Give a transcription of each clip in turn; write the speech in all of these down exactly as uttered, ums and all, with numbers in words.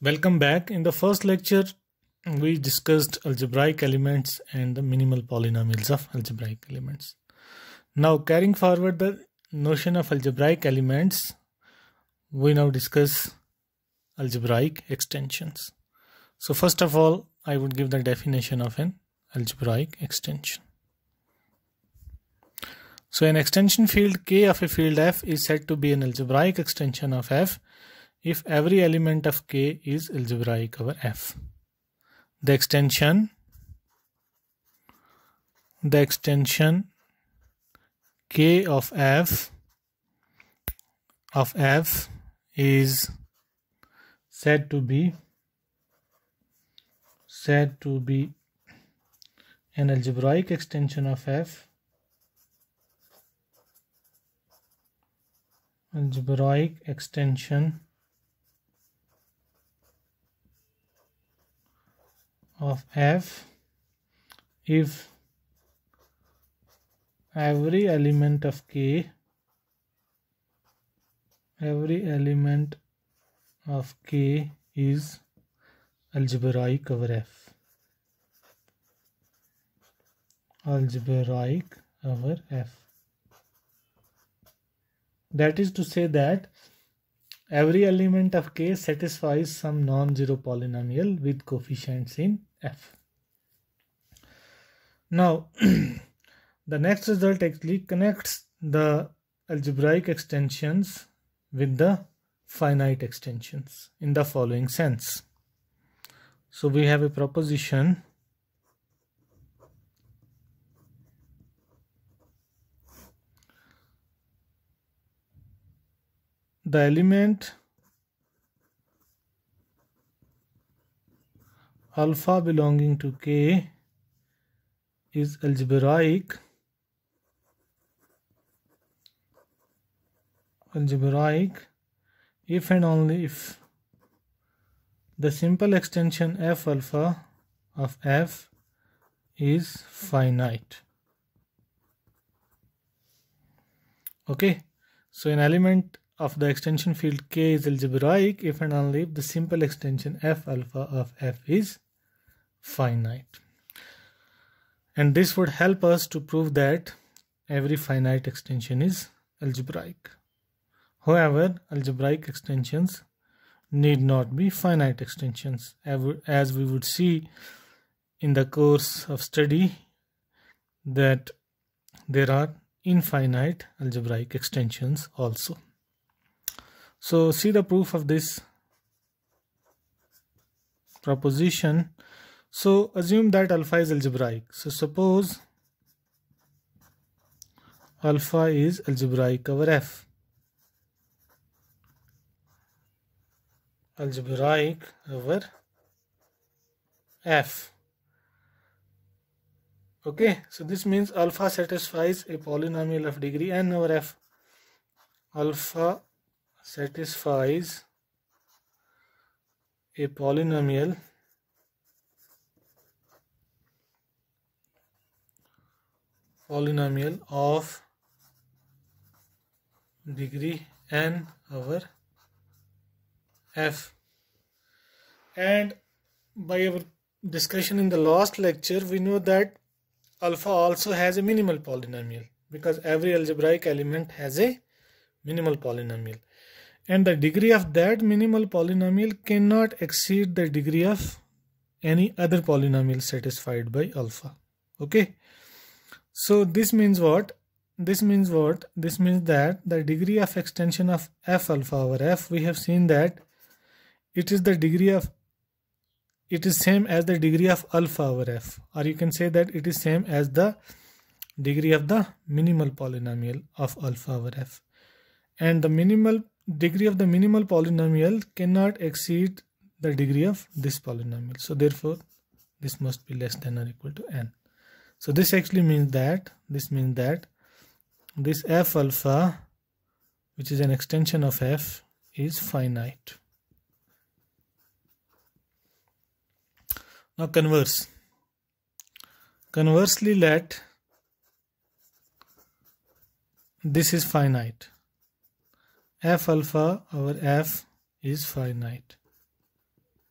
Welcome back. In the first lecture, we discussed algebraic elements and the minimal polynomials of algebraic elements. Now, carrying forward the notion of algebraic elements, we now discuss algebraic extensions. So, first of all, I would give the definition of an algebraic extension. So, an extension field K of a field F is said to be an algebraic extension of F if every element of K is algebraic over F. The extension, the extension K of F of F is said to be said to be an algebraic extension of F. Algebraic extension of F if every element of K every element of K is algebraic over F. Algebraic over F. That is to say that every element of K satisfies some non-zero polynomial with coefficients in F. Now, the next result actually connects the algebraic extensions with the finite extensions in the following sense. So, we have a proposition the element alpha belonging to K is algebraic algebraic if and only if the simple extension F alpha of F is finite. Okay, so an element of the extension field K is algebraic if and only if the simple extension F alpha of F is finite. And this would help us to prove that every finite extension is algebraic. However, algebraic extensions need not be finite extensions, as we would see in the course of study that there are infinite algebraic extensions also. So, see the proof of this proposition. So, assume that alpha is algebraic. So, suppose alpha is algebraic over F. Algebraic over F. Okay, so this means alpha satisfies a polynomial of degree n over F. Alpha satisfies a polynomial polynomial of degree n over F. And by our discussion in the last lecture, we know that alpha also has a minimal polynomial because every algebraic element has a minimal polynomial. And the degree of that minimal polynomial cannot exceed the degree of any other polynomial satisfied by alpha. Okay. So this means what? This means what? This means that the degree of extension of F alpha over F, we have seen that it is the degree of, it is same as the degree of alpha over F. Or you can say that it is same as the degree of the minimal polynomial of alpha over F. And the minimal degree of the minimal polynomial cannot exceed the degree of this polynomial. So therefore, this must be less than or equal to n. So this actually means that this means that this F alpha, which is an extension of F, is finite. Now converse. Conversely, let this is finite. F alpha over F is finite.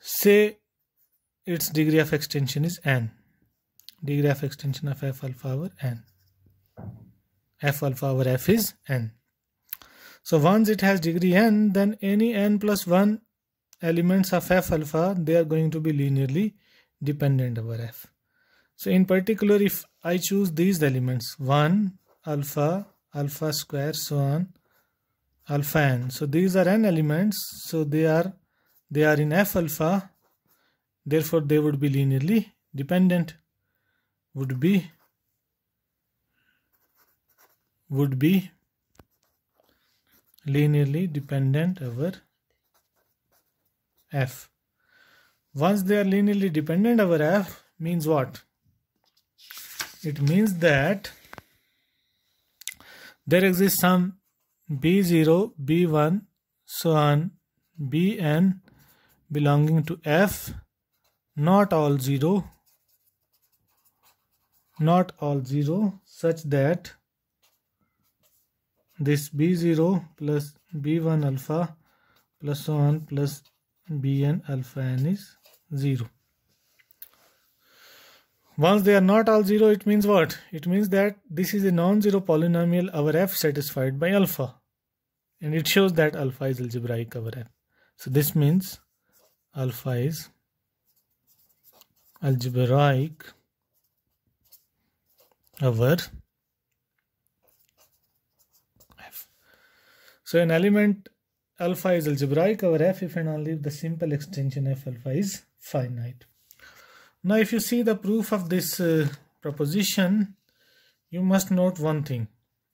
say its degree of extension is n. Degree of extension of f alpha over n. F alpha over f is n. So once it has degree n, then any n plus one elements of f alpha, they are going to be linearly dependent over f. So in particular, if I choose these elements one, alpha, alpha square, so on, alpha n. So these are n elements. So they are they are in f alpha. Therefore, they would be linearly dependent. Would be would be linearly dependent over f. Once they are linearly dependent over f, means what? It means that there exists some b zero, b one, so on, bn belonging to f, not all zero, not all zero, such that this b zero plus b one alpha plus so on plus bn alpha n is zero. Once they are not all zero, it means what? It means that this is a non-zero polynomial over f satisfied by alpha, and it shows that alpha is algebraic over f. So this means alpha is algebraic over f. So an element alpha is algebraic over f if and only if the simple extension f alpha is finite. Now if you see the proof of this uh, proposition, you must note one thing.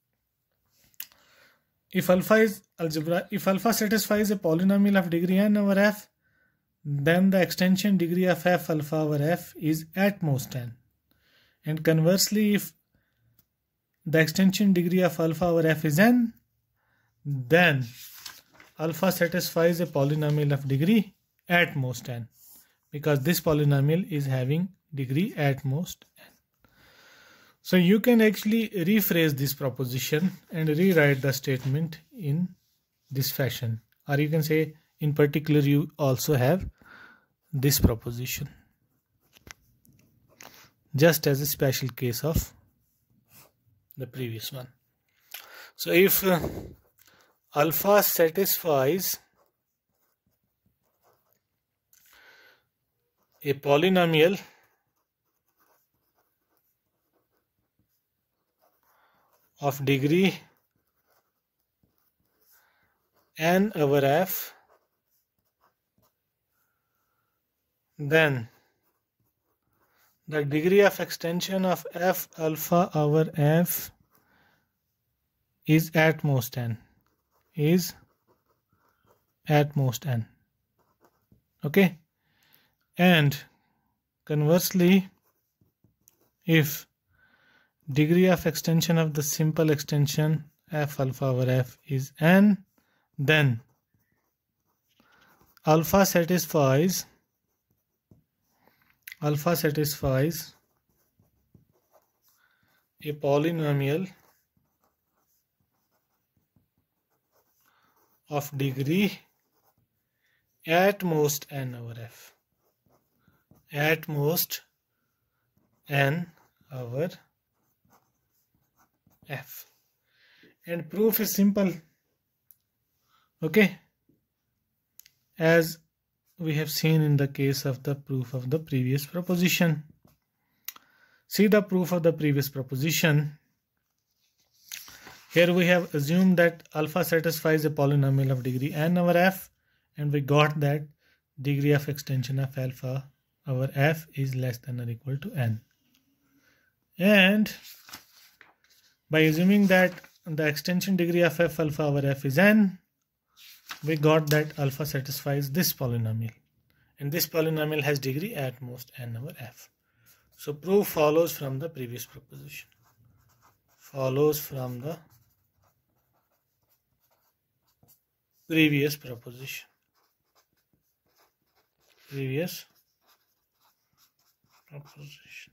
If alpha is algebra, if alpha satisfies a polynomial of degree n over f, then the extension degree of f alpha over f is at most n. And conversely, if the extension degree of alpha over f is n, then alpha satisfies a polynomial of degree at most n, because this polynomial is having degree at most n. So you can actually rephrase this proposition and rewrite the statement in this fashion, or you can say in particular you also have this proposition just as a special case of the previous one. So if uh, alpha satisfies a polynomial of degree n over f, then the degree of extension of f alpha over f is at most n, is at most n. Okay, and conversely, if degree of extension of the simple extension f alpha over f is n, then alpha satisfies alpha satisfies a polynomial of degree at most n over f, at most n over f. And proof is simple. Okay, as we have seen in the case of the proof of the previous proposition. See the proof of the previous proposition. Here we have assumed that alpha satisfies a polynomial of degree n over f, and we got that degree of extension of alpha over f is less than or equal to n. And by assuming that the extension degree of f alpha over f is n, we got that alpha satisfies this polynomial, and this polynomial has degree at most n over f. So proof follows from the previous proposition. Follows from the previous proposition. Previous proposition.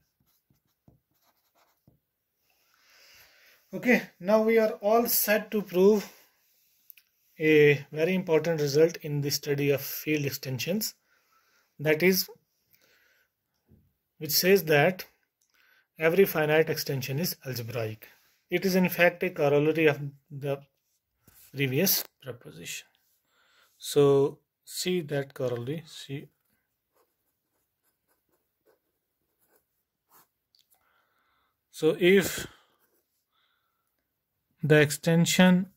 Okay, now we are all set to prove a very important result in the study of field extensions. that is, which says that every finite extension is algebraic. It is in fact a corollary of the previous proposition. So see that corollary. See. So if the extension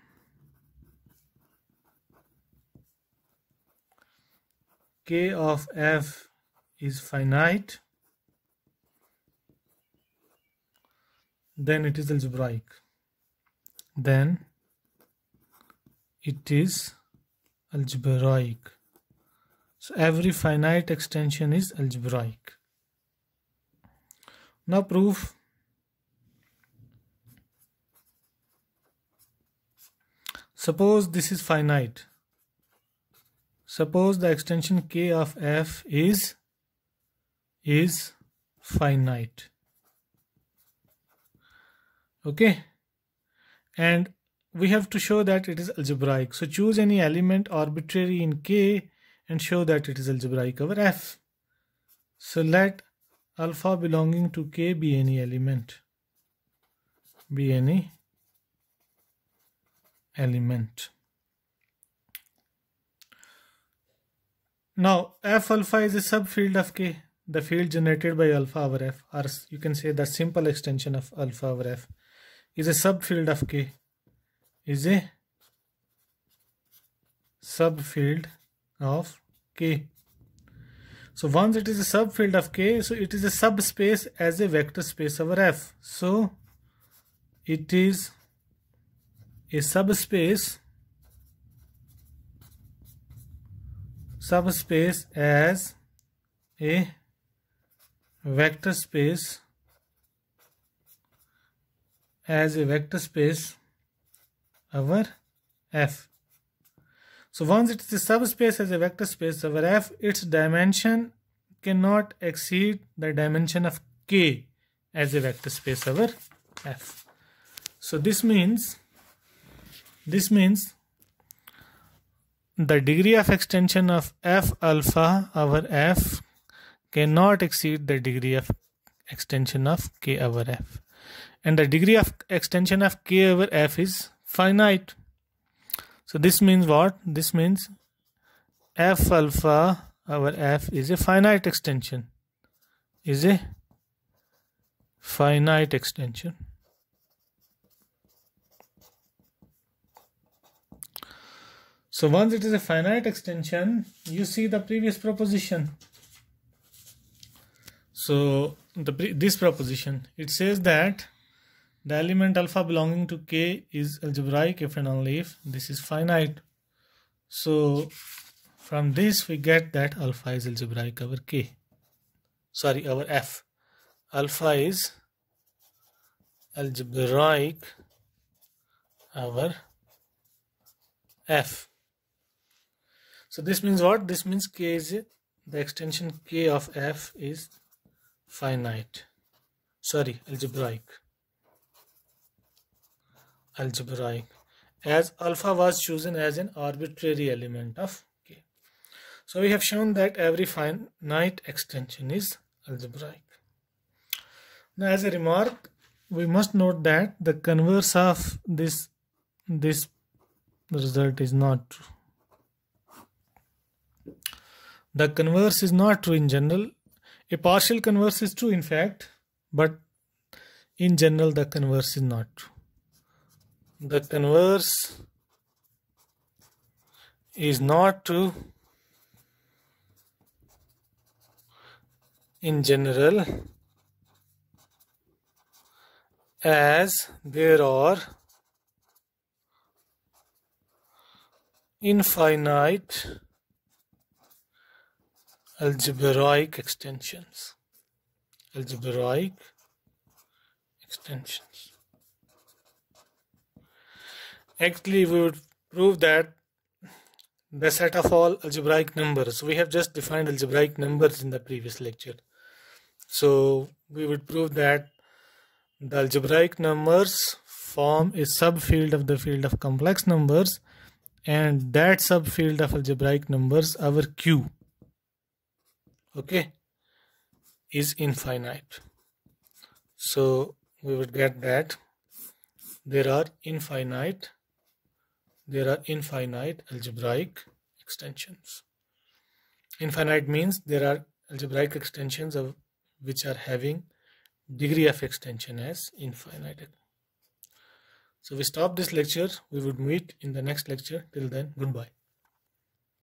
K of f is finite, then it is algebraic. Then it is algebraic. So every finite extension is algebraic. Now proof. Suppose this is finite. Suppose the extension K of f is is finite. Okay, and we have to show that it is algebraic. So choose any element arbitrary in K and show that it is algebraic over f. So let alpha belonging to K be any element. Be any element. Now f alpha is a subfield of K, the field generated by alpha over f, or you can say the simple extension of alpha over f is a subfield of K, is a subfield of K. So once it is a subfield of K, so it is a subspace as a vector space over f. So it is a subspace subspace as a vector space as a vector space over f. So once it is a subspace as a vector space over f, its dimension cannot exceed the dimension of K as a vector space over f. So this means this means the degree of extension of f alpha over f cannot exceed the degree of extension of K over f, and the degree of extension of K over f is finite. So this means what? This means f alpha over f is a finite extension, is a finite extension. So once it is a finite extension, you see the previous proposition. So the this proposition, it says that the element alpha belonging to K is algebraic if and only if this is finite. So from this we get that alpha is algebraic over K. Sorry, over f. Alpha is algebraic over f. So this means what? This means K is the extension K of f is finite. Sorry, algebraic. Algebraic. As alpha was chosen as an arbitrary element of K. So we have shown that every finite extension is algebraic. Now as a remark, we must note that the converse of this this result is not true. The converse is not true in general. A partial converse is true in fact, but in general the converse is not true. The converse is not true in general, as there are infinite algebraic extensions. Algebraic extensions. Actually, we would prove that the set of all algebraic numbers. We have just defined algebraic numbers in the previous lecture. So we would prove that the algebraic numbers form a subfield of the field of complex numbers, and that subfield of algebraic numbers, our Q, okay, is infinite. So we would get that there are infinite there are infinite algebraic extensions. Infinite means there are algebraic extensions of which are having degree of extension as infinite. So we stop this lecture. We would meet in the next lecture. Till then, goodbye.